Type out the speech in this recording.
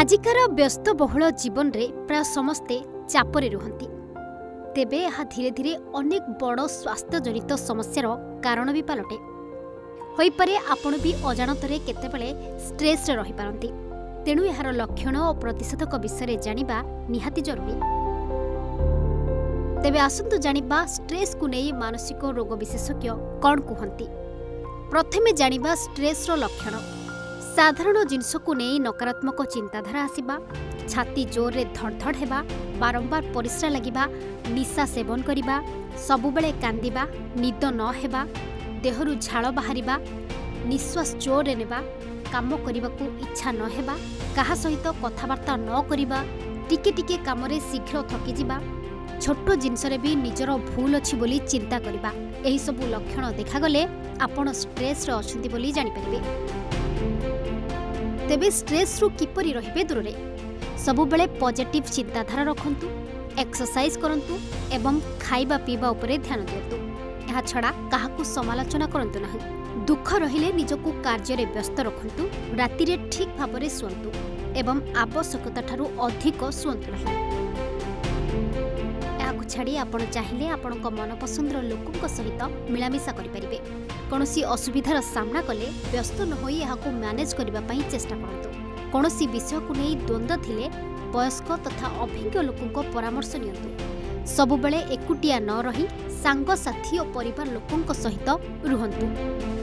आजिकार व्यस्तबहुल जीवन रे प्राय समस्ते चापरे रुहंती। तेबे यह धीरे धीरे अनेक बड़ स्वास्थ्य जनित समस्यार कारण भी पलटे होई पारे। आपण भी अजाणतरे केतेबेले स्ट्रेस रे रही पारंती। तेणु यार लक्षण और प्रतिषेधक विषय जानिबा निहाती जरूरी। तेबे आसंतु जानिबा स्ट्रेस को नहीं मानसिक रोग विशेषज्ञ कौन कहती। प्रथमे जानिबा स्ट्रेस रो लक्षण। साधारण जिनस को नहीं नकारात्मक चिंताधारा आसिबा, छाती जोर रे धड़धड़ हेबा, बारंबार परिश्रा लगिबा, निशा सेवन करिबा, सबुबेले कांदिबा, निद न हेबा, देहरु झाळ बाहरिबा, निश्वास जोर रे नेबा, काम करिबाकू इच्छा न हेबा, काहा सहित कथावार्ता न करिबा, टिके टिके काम रे शीघ्र थकी जिबा, छोट जिनस रे भी निजर भूल अछि बोली चिंता करिबा। एही सबु लक्षण देखागले आपण स्ट्रेस रे अछंती बोली जानि परिबे। तेबे स्ट्रेस रु किपरि रहिबे दूर रे। सबुबेले पॉजिटिव चिंताधारा रखंतु, एक्सरसाइज करंतु एवं खाइबा पीबा उपरे ध्यान दियंतु। एहा छडा काहाकू समालोचना करंतु नाही। दुख रहिले निजकू कार्य रे व्यस्त रखंतु, राति रे ठीक भाबरे सुअंतु एवं आवश्यकता ठारू अधिक सुअंतु नाही। एहाकू छाडी आपण चाहिले आपणक मनपसंदर लोकक सहित मिलामिशा करि परिबे। कौनसी असुविधार सामना कले व्यस्त न होई एहाकू मैनेज करबा पई चेष्टा करंतु। कौनसी विषय को नहीं द्वंद्व थिले वयस्क तथा अभिज्ञ लोकंको परामर्श नियंतु। सबुबेले एकुटिया न रही सांग साथी और परिवार लोकंको सहित रुहंतु।